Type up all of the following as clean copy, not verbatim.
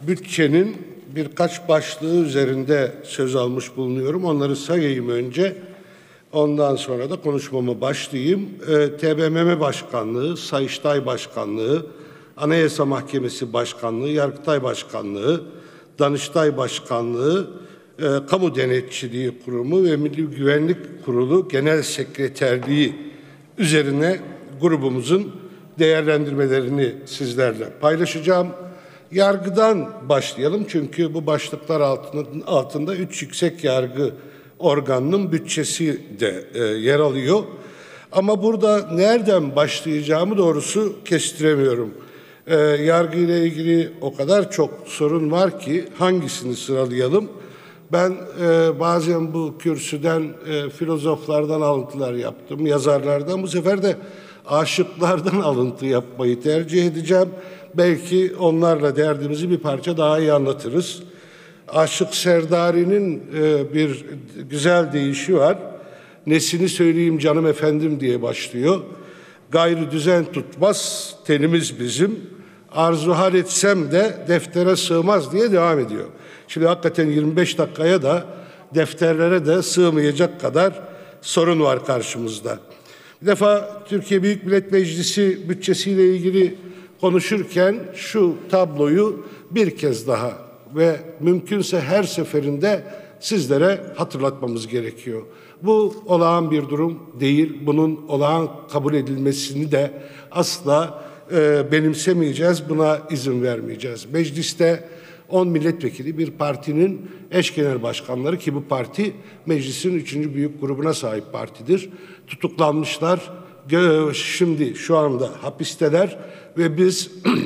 bütçenin birkaç başlığı üzerinde söz almış bulunuyorum. Onları sayayım önce. Ondan sonra da konuşmama başlayayım. TBMM Başkanlığı, Sayıştay Başkanlığı, Anayasa Mahkemesi Başkanlığı, Yargıtay Başkanlığı, Danıştay Başkanlığı, Kamu Denetçiliği Kurumu ve Milli Güvenlik Kurulu Genel Sekreterliği üzerine grubumuzun değerlendirmelerini sizlerle paylaşacağım. Yargıdan başlayalım çünkü bu başlıklar altında 3 yüksek yargı organının bütçesi de yer alıyor. Ama burada nereden başlayacağımı doğrusu kestiremiyorum. Yargı ile ilgili o kadar çok sorun var ki hangisini sıralayalım? Ben bazen bu kürsüden filozoflardan alıntılar yaptım, yazarlardan. Bu sefer de aşıklardan alıntı yapmayı tercih edeceğim. Belki onlarla derdimizi bir parça daha iyi anlatırız. Aşık Serdari'nin bir güzel deyişi var. Nesini söyleyeyim canım efendim diye başlıyor. Gayrı düzen tutmaz tenimiz bizim. Arzu hal etsem de deftere sığmaz diye devam ediyor. Şimdi hakikaten 25 dakikaya da defterlere de sığmayacak kadar sorun var karşımızda. Bir defa Türkiye Büyük Millet Meclisi bütçesiyle ilgili konuşurken şu tabloyu bir kez daha ve mümkünse her seferinde sizlere hatırlatmamız gerekiyor. Bu olağan bir durum değil. Bunun olağan kabul edilmesini de asla benimsemeyeceğiz. Buna izin vermeyeceğiz. Mecliste 10 milletvekili bir partinin eş genel başkanları ki bu parti meclisin 3. büyük grubuna sahip partidir. Tutuklanmışlar. Şimdi şu anda hapisteler ve biz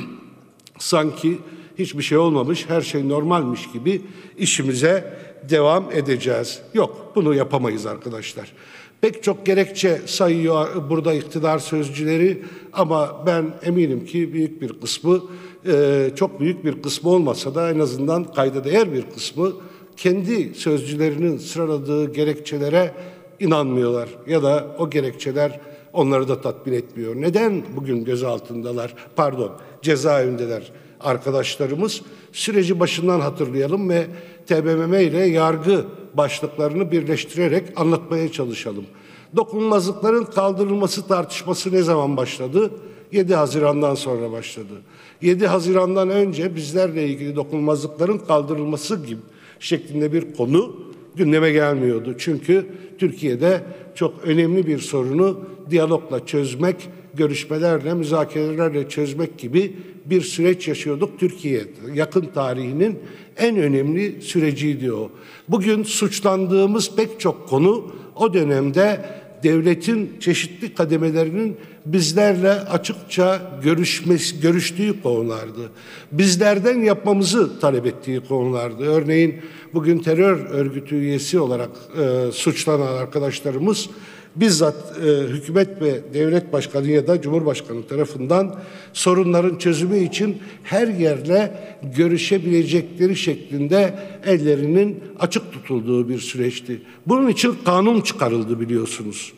sanki hiçbir şey olmamış, her şey normalmiş gibi işimize devam edeceğiz. Yok, bunu yapamayız arkadaşlar. Pek çok gerekçe sayıyor burada iktidar sözcüleri ama ben eminim ki büyük bir kısmı, çok büyük bir kısmı olmasa da en azından kayda değer bir kısmı kendi sözcülerinin sıraladığı gerekçelere inanmıyorlar ya da o gerekçeler onları da tatmin etmiyor. Neden bugün gözaltındalar, cezaevindeler arkadaşlarımız? Süreci başından hatırlayalım ve TBMM ile yargı başlıklarını birleştirerek anlatmaya çalışalım. Dokunulmazlıkların kaldırılması tartışması ne zaman başladı? 7 Haziran'dan sonra başladı. 7 Haziran'dan önce bizlerle ilgili dokunulmazlıkların kaldırılması gibi şeklinde bir konu gündeme gelmiyordu. Çünkü Türkiye'de çok önemli bir sorunu diyalogla çözmek, görüşmelerle, müzakerelerle çözmek gibi bir süreç yaşıyorduk. Türkiye yakın tarihinin en önemli süreciydi o. Bugün suçlandığımız pek çok konu o dönemde devletin çeşitli kademelerinin bizlerle açıkça görüştüğü konulardı. Bizlerden yapmamızı talep ettiği konulardı. Örneğin bugün terör örgütü üyesi olarak suçlanan arkadaşlarımız bizzat hükümet ve devlet başkanı ya da Cumhurbaşkanı tarafından sorunların çözümü için her yerle görüşebilecekleri şeklinde ellerinin açık tutulduğu bir süreçti. Bunun için kanun çıkarıldı biliyorsunuz.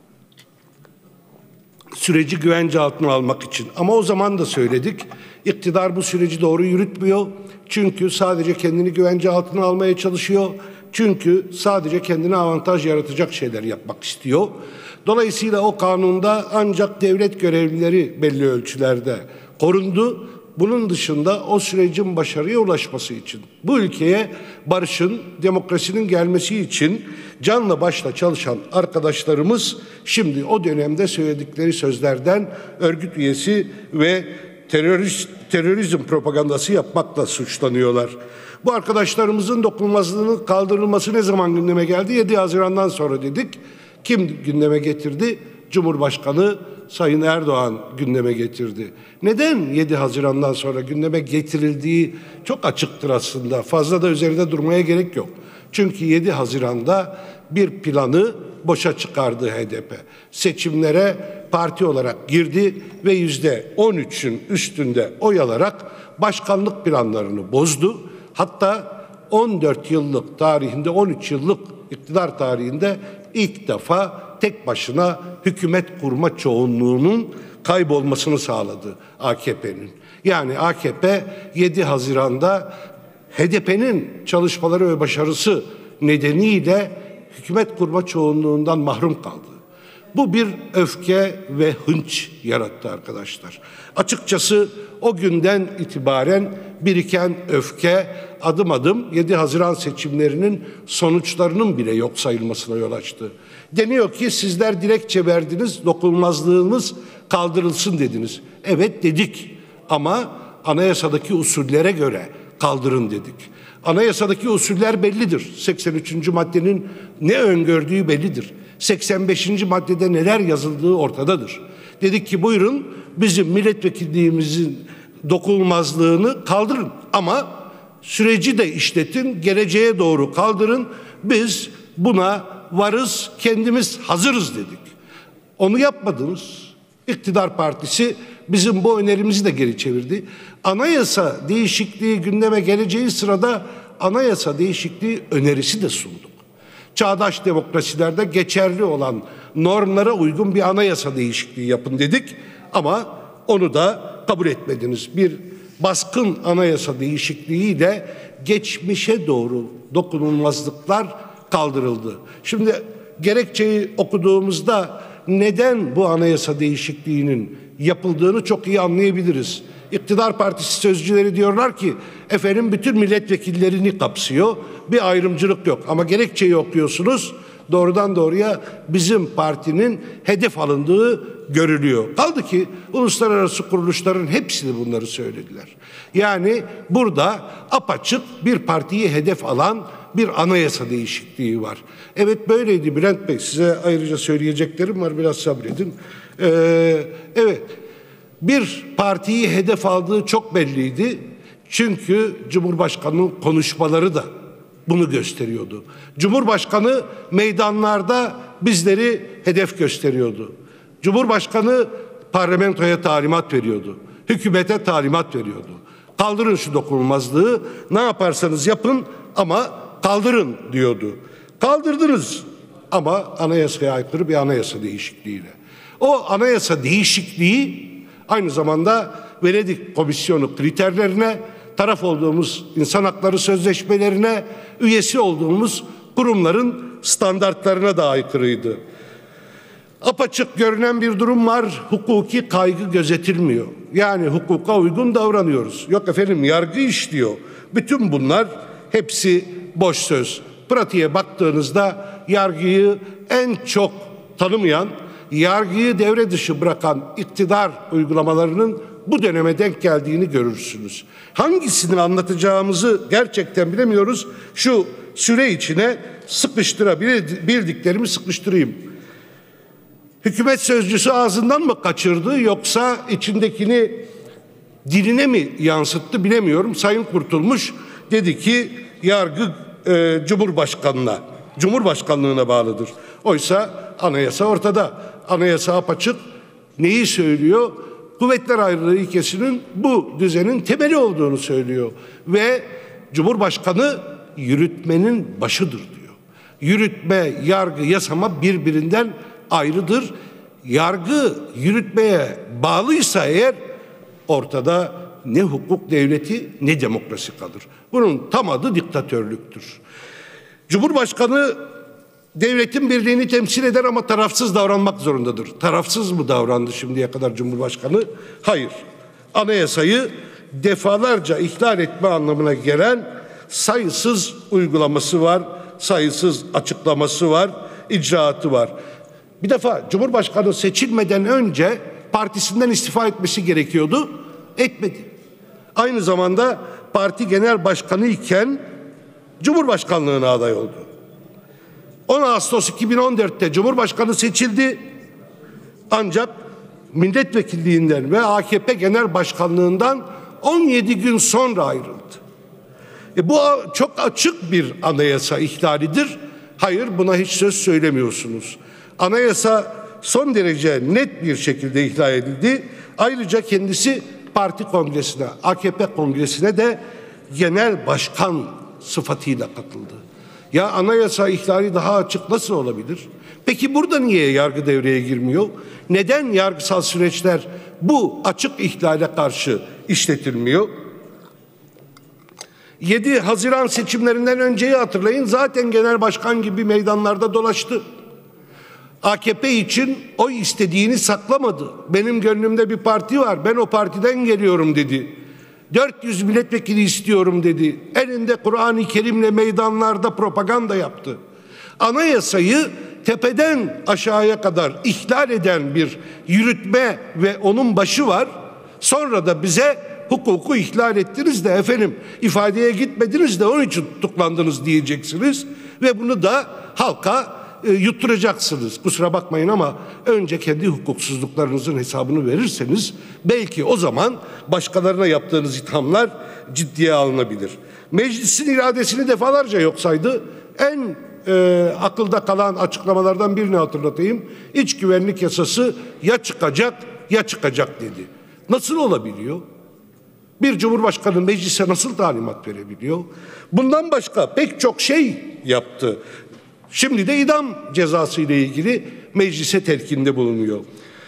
Süreci güvence altına almak için. Ama o zaman da söyledik, iktidar bu süreci doğru yürütmüyor. Çünkü sadece kendini güvence altına almaya çalışıyor. Çünkü sadece kendine avantaj yaratacak şeyler yapmak istiyor. Dolayısıyla o kanunda ancak devlet görevlileri belli ölçülerde korundu. Bunun dışında o sürecin başarıya ulaşması için, bu ülkeye barışın, demokrasinin gelmesi için canla başla çalışan arkadaşlarımız şimdi o dönemde söyledikleri sözlerden örgüt üyesi ve terörizm propagandası yapmakla suçlanıyorlar. Bu arkadaşlarımızın dokunulmazlığının kaldırılması ne zaman gündeme geldi? 7 Haziran'dan sonra dedik. Kim gündeme getirdi? Cumhurbaşkanı Sayın Erdoğan gündeme getirdi. Neden 7 Haziran'dan sonra gündeme getirildiği çok açıktır aslında. Fazla da üzerinde durmaya gerek yok. Çünkü 7 Haziran'da bir planı boşa çıkardı HDP. Seçimlere parti olarak girdi ve %13'ün üstünde oy alarak başkanlık planlarını bozdu. Hatta 14 yıllık tarihinde, 13 yıllık iktidar tarihinde ilk defa tek başına hükümet kurma çoğunluğunun kaybolmasını sağladı AKP'nin. Yani AKP 7 Haziran'da HDP'nin çalışmaları ve başarısı nedeniyle hükümet kurma çoğunluğundan mahrum kaldı. Bu bir öfke ve hınç yarattı arkadaşlar. Açıkçası o günden itibaren biriken öfke adım adım 7 Haziran seçimlerinin sonuçlarının bile yok sayılmasına yol açtı. Deniyor ki sizler dilekçe verdiniz, dokunulmazlığımız kaldırılsın dediniz. Evet dedik ama anayasadaki usullere göre kaldırın dedik. Anayasadaki usuller bellidir. 83. maddenin ne öngördüğü bellidir. 85. maddede neler yazıldığı ortadadır. Dedik ki buyurun bizim milletvekilliğimizin dokunulmazlığını kaldırın ama süreci de işletin, geleceğe doğru kaldırın. Biz buna varız, kendimiz hazırız dedik. Onu yapmadınız. İktidar Partisi bizim bu önerimizi de geri çevirdi. Anayasa değişikliği gündeme geleceği sırada anayasa değişikliği önerisi de sunduk. Çağdaş demokrasilerde geçerli olan normlara uygun bir anayasa değişikliği yapın dedik ama onu da kabul etmediniz. Bir baskın anayasa değişikliğiyle geçmişe doğru dokunulmazlıklar kaldırıldı. Şimdi gerekçeyi okuduğumuzda neden bu anayasa değişikliğinin yapıldığını çok iyi anlayabiliriz. İktidar Partisi sözcüleri diyorlar ki efendim bütün milletvekillerini kapsıyor, bir ayrımcılık yok. Ama gerekçeyi okuyorsunuz, doğrudan doğruya bizim partinin hedef alındığı görülüyor. Kaldı ki uluslararası kuruluşların hepsi de bunları söylediler. Yani burada apaçık bir partiyi hedef alan bir anayasa değişikliği var. Evet böyleydi Bülent Bey. Size ayrıca söyleyeceklerim var. Biraz sabredin. Evet. Bir partiyi hedef aldığı çok belliydi. Çünkü Cumhurbaşkanı'nın konuşmaları da bunu gösteriyordu. Cumhurbaşkanı meydanlarda bizleri hedef gösteriyordu. Cumhurbaşkanı parlamentoya talimat veriyordu. Hükümete talimat veriyordu. Kaldırın şu dokunulmazlığı, ne yaparsanız yapın ama kaldırın diyordu. Kaldırdınız ama anayasaya aykırı bir anayasa değişikliğiyle. O anayasa değişikliği aynı zamanda Venedik Komisyonu kriterlerine, taraf olduğumuz insan hakları sözleşmelerine, üyesi olduğumuz kurumların standartlarına da aykırıydı. Apaçık görünen bir durum var. Hukuki kaygı gözetilmiyor. Yani hukuka uygun davranıyoruz. Yok efendim yargı işliyor. Bütün bunlar hepsi boş söz. Pratiğe baktığınızda yargıyı en çok tanımayan, yargıyı devre dışı bırakan iktidar uygulamalarının bu döneme denk geldiğini görürsünüz. Hangisini anlatacağımızı gerçekten bilemiyoruz. Şu süre içine sıkıştırabildiklerimi sıkıştırayım. Hükümet sözcüsü ağzından mı kaçırdı yoksa içindekini diline mi yansıttı bilemiyorum. Sayın Kurtulmuş dedi ki yargı Cumhurbaşkanlığına bağlıdır. Oysa anayasa ortada. Anayasa apaçık. Neyi söylüyor? Kuvvetler ayrılığı ilkesinin bu düzenin temeli olduğunu söylüyor. Ve Cumhurbaşkanı yürütmenin başıdır diyor. Yürütme, yargı, yasama birbirinden ayrıdır. Yargı yürütmeye bağlıysa eğer ortada ne hukuk devleti ne demokrasi kalır. Bunun tam adı diktatörlüktür. Cumhurbaşkanı devletin birliğini temsil eder ama tarafsız davranmak zorundadır. Tarafsız mı davrandı şimdiye kadar Cumhurbaşkanı? Hayır. Anayasayı defalarca ihlal etme anlamına gelen sayısız uygulaması var, sayısız açıklaması var, icraatı var. Bir defa Cumhurbaşkanı seçilmeden önce partisinden istifa etmesi gerekiyordu. Etmedi. Aynı zamanda parti genel başkanı iken Cumhurbaşkanlığına aday oldu. 10 Ağustos 2014'te Cumhurbaşkanı seçildi. Ancak milletvekilliğinden ve AKP genel başkanlığından 17 gün sonra ayrıldı. Bu çok açık bir anayasa ihlalidir. Hayır, buna hiç söz söylemiyorsunuz. Anayasa son derece net bir şekilde ihlal edildi. Ayrıca kendisi parti kongresine, AKP kongresine de genel başkan sıfatıyla katıldı. Ya anayasa ihlali daha açık nasıl olabilir? Peki burada niye yargı devreye girmiyor? Neden yargısal süreçler bu açık ihlale karşı işletilmiyor? 7 Haziran seçimlerinden önceyi hatırlayın. Zaten genel başkan gibi meydanlarda dolaştı. AKP için oy istediğini saklamadı. Benim gönlümde bir parti var, ben o partiden geliyorum dedi. 400 milletvekili istiyorum dedi. Elinde Kur'an-ı Kerim'le meydanlarda propaganda yaptı. Anayasayı tepeden aşağıya kadar ihlal eden bir yürütme ve onun başı var. Sonra da bize hukuku ihlal ettiniz de efendim ifadeye gitmediniz de onun için tutuklandınız diyeceksiniz. Ve bunu da halka yutturacaksınız. Kusura bakmayın ama önce kendi hukuksuzluklarınızın hesabını verirseniz belki o zaman başkalarına yaptığınız ithamlar ciddiye alınabilir. Meclisin iradesini defalarca yok saydı. En akılda kalan açıklamalardan birini hatırlatayım. İç güvenlik yasası ya çıkacak ya çıkacak dedi. Nasıl olabiliyor? Bir cumhurbaşkanı meclise nasıl talimat verebiliyor? Bundan başka pek çok şey yaptı. Şimdi de idam cezası ile ilgili meclise telkinde bulunuyor.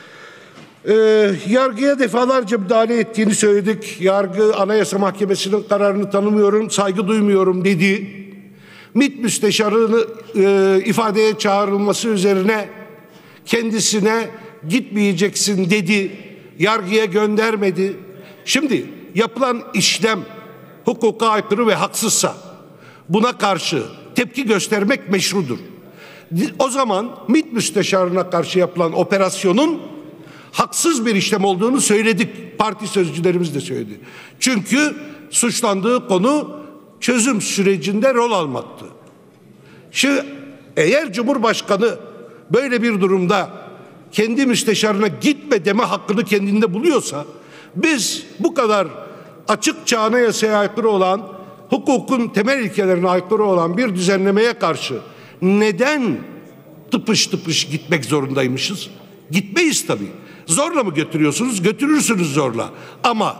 Yargıya defalarca müdahale ettiğini söyledik. Yargı Anayasa Mahkemesi'nin kararını tanımıyorum, saygı duymuyorum dedi. MİT müsteşarını ifadeye çağrılması üzerine kendisine gitmeyeceksin dedi. Yargıya göndermedi. Şimdi yapılan işlem hukuka aykırı ve haksızsa buna karşı tepki göstermek meşrudur. O zaman MİT müsteşarına karşı yapılan operasyonun haksız bir işlem olduğunu söyledik. Parti sözcülerimiz de söyledi. Çünkü suçlandığı konu çözüm sürecinde rol almaktı. Şimdi eğer Cumhurbaşkanı böyle bir durumda kendi müsteşarına gitme deme hakkını kendinde buluyorsa biz bu kadar açıkça anayasaya aykırı olan, hukukun temel ilkelerine aykırı olan bir düzenlemeye karşı neden tıpış tıpış gitmek zorundaymışız? Gitmeyiz tabii. Zorla mı götürüyorsunuz? Götürürsünüz zorla. Ama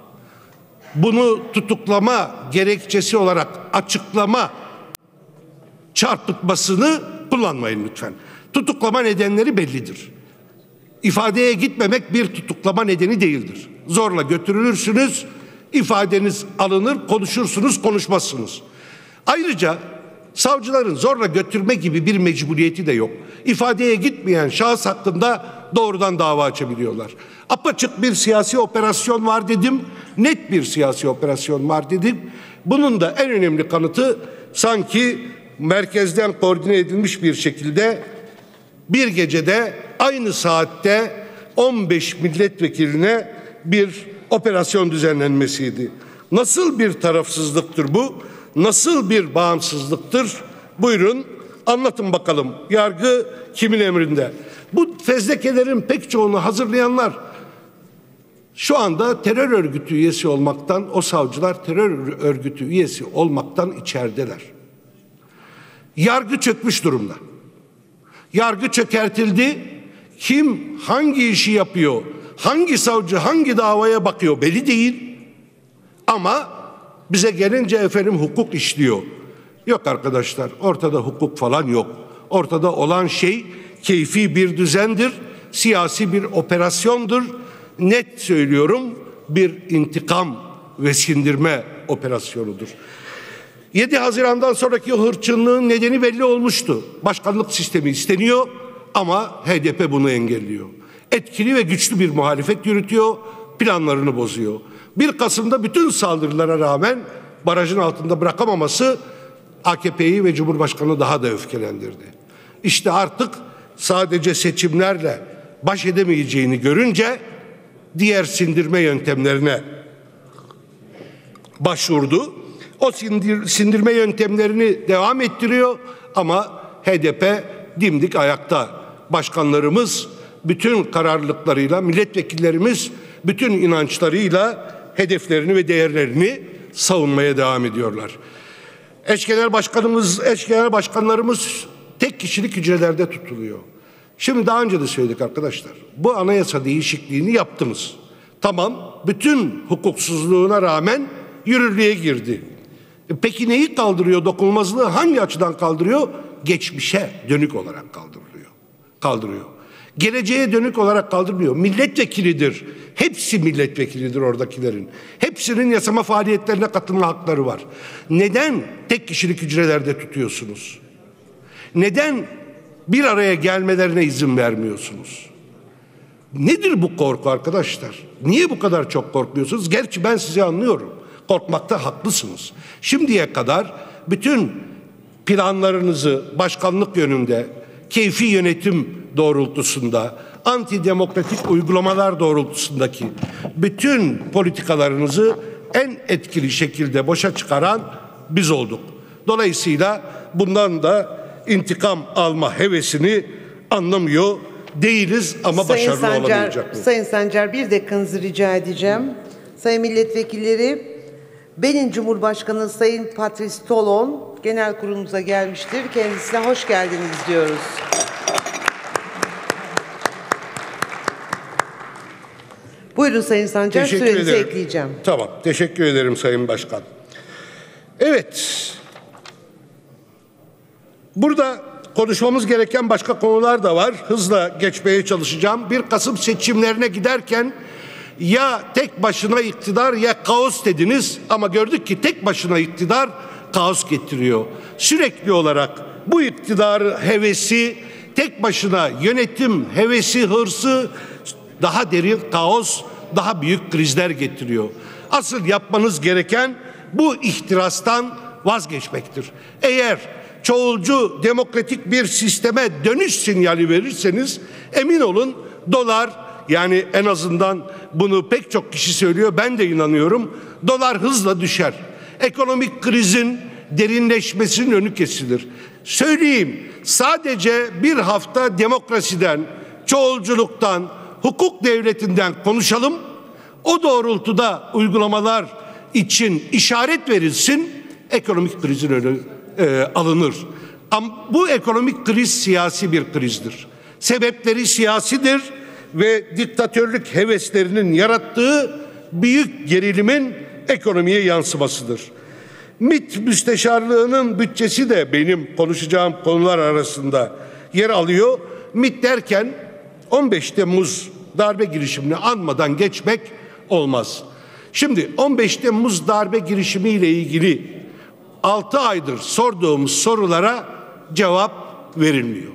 bunu tutuklama gerekçesi olarak açıklama çarpıtmasını kullanmayın lütfen. Tutuklama nedenleri bellidir. İfadeye gitmemek bir tutuklama nedeni değildir. Zorla götürülürsünüz, ifadeniz alınır, konuşursunuz, konuşmazsınız. Ayrıca savcıların zorla götürme gibi bir mecburiyeti de yok. İfadeye gitmeyen şahıs hakkında doğrudan dava açabiliyorlar. Apaçık bir siyasi operasyon var dedim, net bir siyasi operasyon var dedim. Bunun da en önemli kanıtı sanki merkezden koordine edilmiş bir şekilde bir gecede aynı saatte 15 milletvekiline bir operasyon düzenlenmesiydi. Nasıl bir tarafsızlıktır bu? Nasıl bir bağımsızlıktır? Buyurun anlatın bakalım. Yargı kimin emrinde? Bu fezlekelerin pek çoğunu hazırlayanlar şu anda terör örgütü üyesi olmaktan, o savcılar terör örgütü üyesi olmaktan içerideler. Yargı çökmüş durumda. Yargı çökertildi. Kim hangi işi yapıyor, hangi savcı hangi davaya bakıyor belli değil. Ama bize gelince efendim hukuk işliyor. Yok arkadaşlar, ortada hukuk falan yok. Ortada olan şey keyfi bir düzendir, siyasi bir operasyondur. Net söylüyorum, bir intikam ve sindirme operasyonudur. 7 Haziran'dan sonraki hırçınlığın nedeni belli olmuştu. Başkanlık sistemi isteniyor ama HDP bunu engelliyor. Etkili ve güçlü bir muhalefet yürütüyor, planlarını bozuyor. 1 Kasım'da bütün saldırılara rağmen barajın altında bırakamaması AKP'yi ve Cumhurbaşkanı daha da öfkelendirdi. İşte artık sadece seçimlerle baş edemeyeceğini görünce diğer sindirme yöntemlerine başvurdu. O sindirme yöntemlerini devam ettiriyor ama HDP dimdik ayakta. Başkanlarımız bütün kararlılıklarıyla, milletvekillerimiz bütün inançlarıyla hedeflerini ve değerlerini savunmaya devam ediyorlar. Eş genel başkanlarımız tek kişilik hücrelerde tutuluyor. Şimdi daha önce de söyledik arkadaşlar. Bu anayasa değişikliğini yaptınız. Tamam, bütün hukuksuzluğuna rağmen yürürlüğe girdi. Peki neyi kaldırıyor dokunulmazlığı? Hangi açıdan kaldırıyor? Geçmişe dönük olarak kaldırılıyor. kaldırıyor. Geleceğe dönük olarak kaldırmıyor. Milletvekilidir. Hepsi milletvekilidir oradakilerin. Hepsinin yasama faaliyetlerine katılma hakları var. Neden tek kişilik hücrelerde tutuyorsunuz? Neden bir araya gelmelerine izin vermiyorsunuz? Nedir bu korku arkadaşlar? Niye bu kadar çok korkuyorsunuz? Gerçi ben sizi anlıyorum. Korkmakta haklısınız. Şimdiye kadar bütün planlarınızı başkanlık yönünde, keyfi yönetim doğrultusunda, antidemokratik uygulamalar doğrultusundaki bütün politikalarınızı en etkili şekilde boşa çıkaran biz olduk. Dolayısıyla bundan da intikam alma hevesini anlamıyor değiliz ama başarılı olamayacak mı? Sayın Sancar, bir dakikanızı rica edeceğim. Sayın milletvekilleri, benim Cumhurbaşkanı Sayın Patrice Talon genel kurulumuza gelmiştir. Kendisine hoş geldiniz diyoruz. Buyurun Sayın Sancar, sürenizi ekleyeceğim. Tamam, teşekkür ederim Sayın Başkan. Evet, burada konuşmamız gereken başka konular da var. Hızla geçmeye çalışacağım. 1 Kasım seçimlerine giderken ya tek başına iktidar ya kaos dediniz ama gördük ki tek başına iktidar kaos getiriyor. Sürekli olarak bu iktidar hevesi, tek başına yönetim hevesi, hırsı daha derin kaos, daha büyük krizler getiriyor. Asıl yapmanız gereken bu ihtirastan vazgeçmektir. Eğer çoğulcu demokratik bir sisteme dönüş sinyali verirseniz emin olun dolar, yani en azından bunu pek çok kişi söylüyor, ben de inanıyorum, dolar hızla düşer. Ekonomik krizin derinleşmesinin önü kesilir. Söyleyeyim, sadece bir hafta demokrasiden, çoğulculuktan, hukuk devletinden konuşalım. O doğrultuda uygulamalar için işaret verilsin, ekonomik krizin önü alınır. Ama bu ekonomik kriz siyasi bir krizdir. Sebepleri siyasidir ve diktatörlük heveslerinin yarattığı büyük gerilimin ekonomiye yansımasıdır. MİT Müsteşarlığı'nın bütçesi de benim konuşacağım konular arasında yer alıyor. MİT derken 15 Temmuz darbe girişimini anmadan geçmek olmaz. Şimdi 15 Temmuz darbe girişimiyle ilgili 6 aydır sorduğumuz sorulara cevap verilmiyor.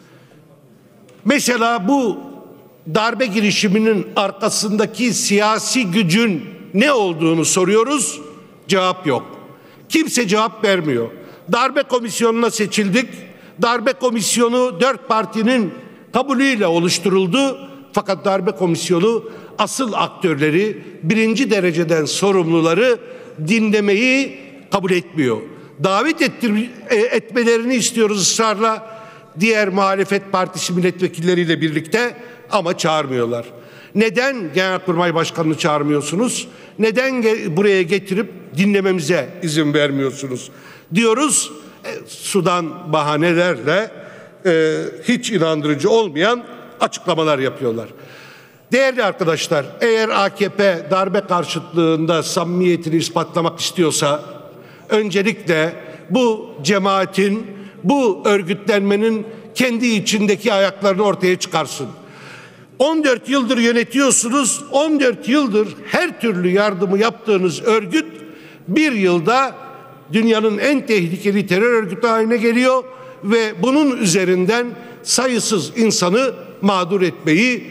Mesela bu darbe girişiminin arkasındaki siyasi gücün ne olduğunu soruyoruz, cevap yok. Kimse cevap vermiyor. Darbe komisyonuna seçildik. Darbe komisyonu 4 partinin kabulüyle oluşturuldu. Fakat darbe komisyonu asıl aktörleri, birinci dereceden sorumluları dinlemeyi kabul etmiyor. Davet etmelerini istiyoruz ısrarla diğer muhalefet partisi milletvekilleriyle birlikte ama çağırmıyorlar. Neden Genelkurmay Başkanı'nı çağırmıyorsunuz? Neden buraya getirip dinlememize izin vermiyorsunuz diyoruz. Sudan bahanelerle hiç inandırıcı olmayan açıklamalar yapıyorlar. Değerli arkadaşlar, eğer AKP darbe karşıtlığında samimiyetini ispatlamak istiyorsa öncelikle bu cemaatin, bu örgütlenmenin kendi içindeki ayaklarını ortaya çıkarsın. 14 yıldır yönetiyorsunuz, 14 yıldır her türlü yardımı yaptığınız örgüt bir yılda dünyanın en tehlikeli terör örgütü haline geliyor ve bunun üzerinden sayısız insanı mağdur etmeyi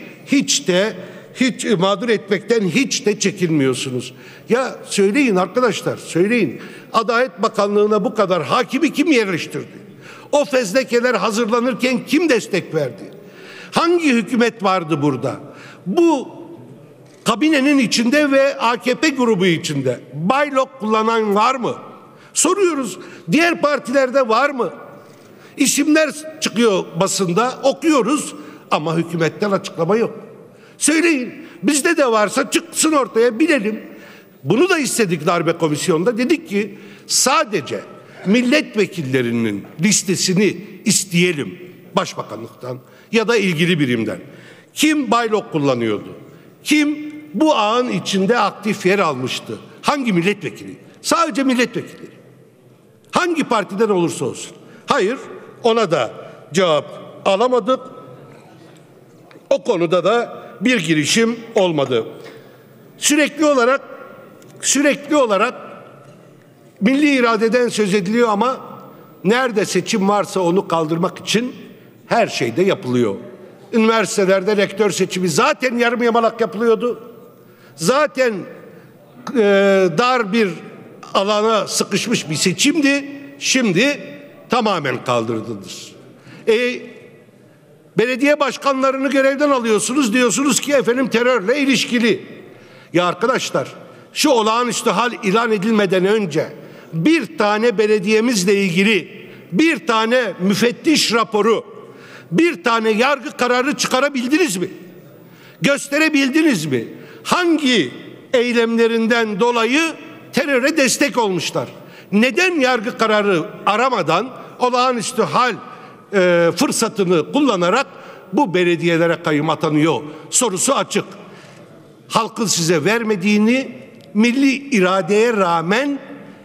mağdur etmekten hiç de çekinmiyorsunuz. Ya söyleyin arkadaşlar, söyleyin. Adalet Bakanlığı'na bu kadar hakimi kim yerleştirdi? O fezlekeler hazırlanırken kim destek verdi? Hangi hükümet vardı burada? Bu kabinenin içinde ve AKP grubu içinde baylok kullanan var mı? Soruyoruz. Diğer partilerde var mı? İsimler çıkıyor basında, okuyoruz ama hükümetten açıklama yok. Söyleyin. Bizde de varsa çıksın ortaya, bilelim. Bunu da istedik darbe komisyonunda. Dedik ki sadece milletvekillerinin listesini isteyelim Başbakanlıktan ya da ilgili birimden. Kim baylok kullanıyordu? Kim bu ağın içinde aktif yer almıştı? Hangi milletvekili? Sadece milletvekilleri. Hangi partiden olursa olsun. Hayır, ona da cevap alamadık. O konuda da bir girişim olmadı. Sürekli olarak milli iradeden söz ediliyor ama nerede seçim varsa onu kaldırmak için her şeyde yapılıyor. Üniversitelerde rektör seçimi zaten yarım yamalak yapılıyordu. Zaten dar bir alana sıkışmış bir seçimdi. Şimdi tamamen kaldırdınız. Belediye başkanlarını görevden alıyorsunuz, diyorsunuz ki efendim terörle ilişkili. Ya arkadaşlar, şu olağanüstü hal ilan edilmeden önce bir tane belediyemizle ilgili bir tane müfettiş raporu, bir tane yargı kararı çıkarabildiniz mi? Gösterebildiniz mi? Hangi eylemlerinden dolayı teröre destek olmuşlar? Neden yargı kararı aramadan olağanüstü hal fırsatını kullanarak bu belediyelere kayyum atanıyor? Sorusu açık. Halkın size vermediğini milli iradeye rağmen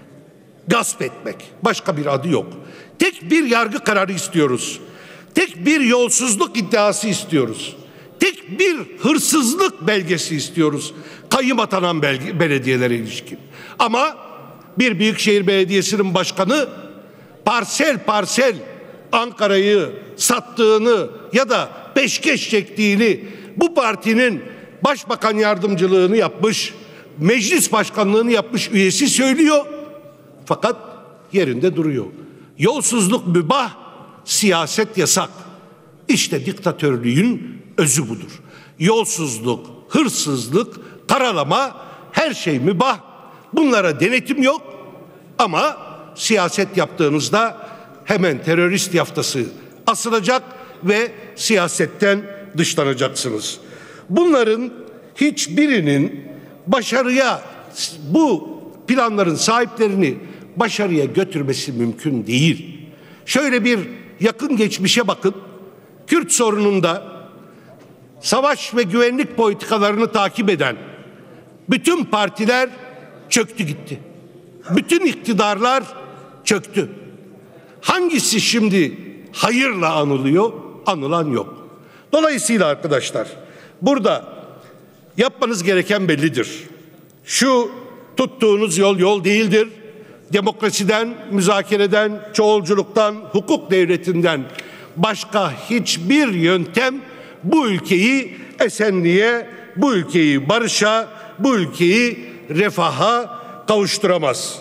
gasp etmek. Başka bir adı yok. Tek bir yargı kararı istiyoruz. Tek bir yolsuzluk iddiası istiyoruz. Tek bir hırsızlık belgesi istiyoruz. Kayyum atanan belediyelere ilişkin. Ama bir büyükşehir belediyesinin başkanı parsel parsel Ankara'yı sattığını ya da peşkeş çektiğini, bu partinin başbakan yardımcılığını yapmış, meclis başkanlığını yapmış üyesi söylüyor. Fakat yerinde duruyor. Yolsuzluk mübah, siyaset yasak. İşte diktatörlüğün özü budur. Yolsuzluk, hırsızlık, karalama, her şey mübah. Bunlara denetim yok ama siyaset yaptığınızda hemen terörist yaftası asılacak ve siyasetten dışlanacaksınız. Bunların hiçbirinin başarıya, bu planların sahiplerini başarıya götürmesi mümkün değil. Şöyle bir yakın geçmişe bakın. Kürt sorununda savaş ve güvenlik politikalarını takip eden bütün partiler çöktü gitti. Bütün iktidarlar çöktü. Hangisi şimdi hayırla anılıyor? Anılan yok. Dolayısıyla arkadaşlar, burada yapmanız gereken bellidir. Şu tuttuğunuz yol değildir. Demokrasiden, müzakereden, çoğulculuktan, hukuk devletinden başka hiçbir yöntem bu ülkeyi esenliğe, bu ülkeyi barışa, bu ülkeyi refaha kavuşturamaz.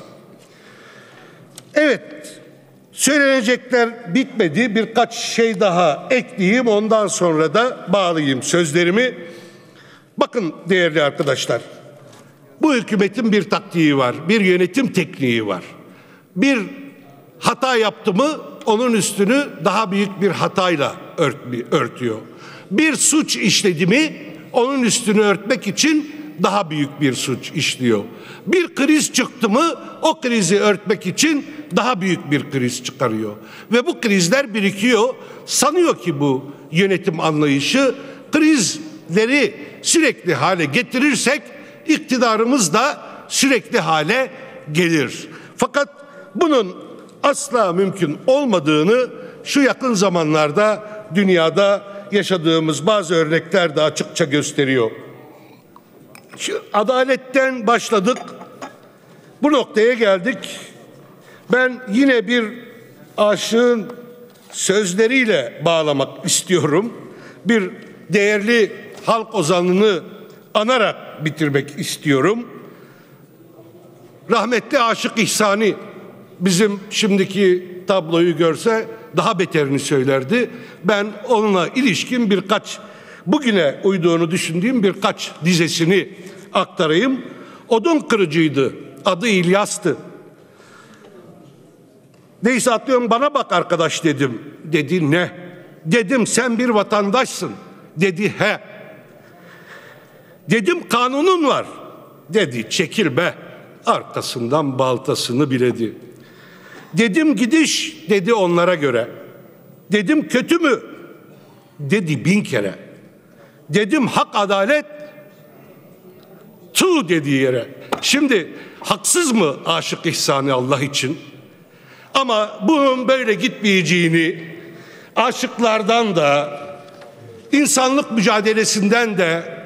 Evet, söylenecekler bitmedi. Birkaç şey daha ekleyeyim, ondan sonra da bağlayayım sözlerimi. Bakın değerli arkadaşlar, bu hükümetin bir taktiği var, bir yönetim tekniği var. Bir hata yaptı mı onun üstünü daha büyük bir hatayla örtüyor. Bir suç işledi mi onun üstünü örtmek için daha büyük bir suç işliyor. Bir kriz çıktı mı o krizi örtmek için daha büyük bir kriz çıkarıyor. Ve bu krizler birikiyor. Sanıyor ki bu yönetim anlayışı krizleri sürekli hale getirirsek iktidarımız da sürekli hale gelir. Fakat bunun asla mümkün olmadığını şu yakın zamanlarda dünyada yaşadığımız bazı örnekler de açıkça gösteriyor. Şu adaletten başladık. Bu noktaya geldik. Ben yine bir aşığın sözleriyle bağlamak istiyorum. Bir değerli halk ozanını anarak bitirmek istiyorum. Rahmetli Aşık İhsani bizim şimdiki tabloyu görse daha beterini söylerdi. Ben onunla ilişkin birkaç, bugüne uyduğunu düşündüğüm birkaç dizesini aktarayım. Odun kırıcıydı, adı İlyas'tı. Neyse atlıyorum, bana bak arkadaş dedim. Dedi ne? Dedim sen bir vatandaşsın. Dedi he. Dedim kanunun var. Dedi çekil be. Arkasından baltasını biledi. Dedim gidiş, dedi onlara göre. Dedim kötü mü? Dedi 1000 kere. Dedim hak adalet, tu dediği yere. Şimdi haksız mı Aşık İhsani Allah için? Ama bunun böyle gitmeyeceğini aşıklardan da insanlık mücadelesinden de